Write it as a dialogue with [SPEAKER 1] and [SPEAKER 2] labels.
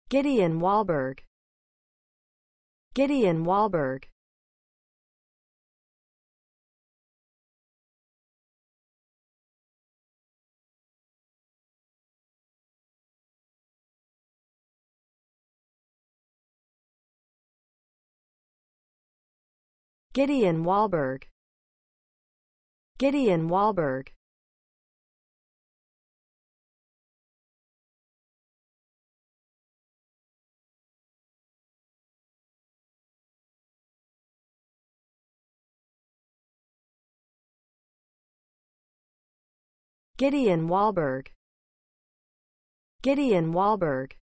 [SPEAKER 1] Gideon Wahlberg. Gideon Wahlberg. Gideon Wahlberg. Gideon Wahlberg. Gideon Wahlberg. Gideon Wahlberg.